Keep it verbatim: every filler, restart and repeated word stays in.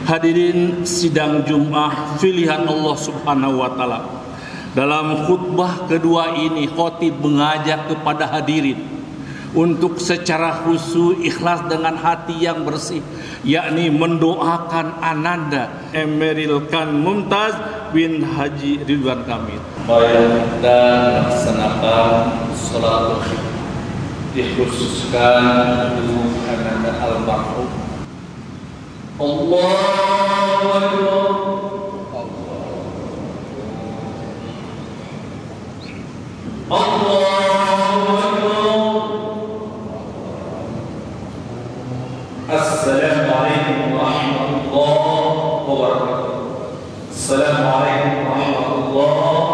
Hadirin sidang Jumat pilihan Allah Subhanahu wa taala. Dalam khutbah kedua ini khatib mengajak kepada hadirin untuk secara khusyuk ikhlas dengan hati yang bersih, yakni mendoakan ananda Emeril Khan Mumtaz bin Haji Ridwan Kamil. Baik, dan laksanakan sholat dikhususkan untuk ananda almarhum. Allahu Akbar. Allahu Akbar. Assalamualaikum warahmatullahi wabarakatuh. Assalamualaikum warahmatullahi